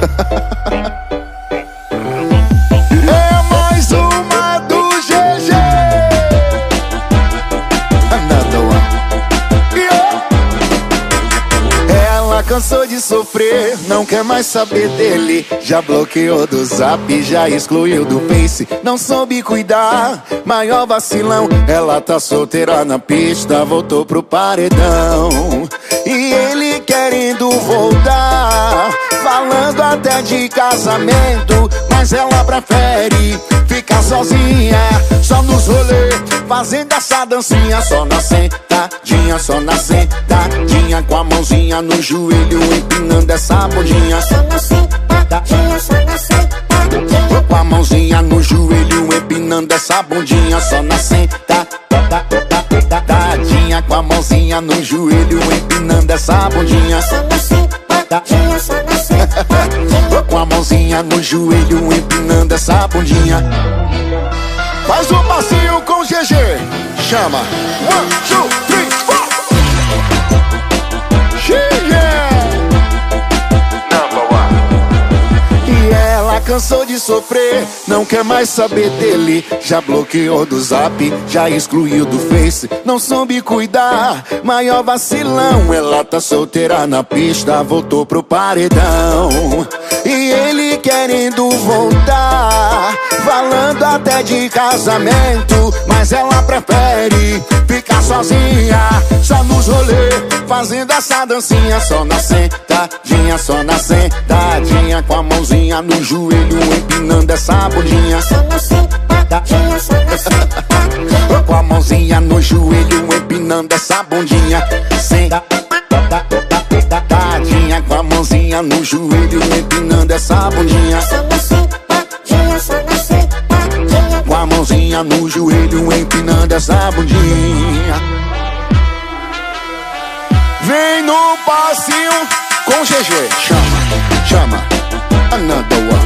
É mais uma do GG. Another one. Ela cansou de sofrer, não quer mais saber dele. Já bloqueou do Zap, já excluiu do Face. Não soube cuidar, maior vacilão. Ela tá solteira na pista, voltou pro paredão. E ele querendo voltar, falando até de casamento. Mas ela prefere ficar sozinha, só nos rolês, fazendo essa dancinha. Só na sentadinha, só na sentadinha, com a mãozinha no joelho, empinando essa bundinha. Só na sentadinha, só na sentadinha, com a mãozinha no joelho, empinando essa bundinha. Só na sentadinha, com a mãozinha no joelho, empinando essa bundinha. só na sentadinha, só na sentadinha, com a mãozinha no joelho, empinando essa bundinha. Faz um passinho com o GG. Chama. 1, 2, 3, 4. E ela cansou de sofrer, não quer mais saber dele. Já bloqueou do Zap, já excluiu do Face. Não soube cuidar, maior vacilão. Ela tá solteira na pista, voltou pro paredão. E ele querendo voltar, falando até de casamento. Mas ela prefere ficar sozinha, só nos rolês, fazendo essa dancinha. Só na sentadinha, só na sentadinha, com a mãozinha no joelho, empinando essa bundinha. só na sentadinha, só na sentadinha, Com a mãozinha no joelho, empinando essa bundinha. Sentadinha, com a mãozinha no joelho, empinando essa bundinha. só na sentadinha, só na sentadinha, Com a mãozinha no joelho, empinando essa bundinha. Vem no passinho com GG. Chama, chama. Another one.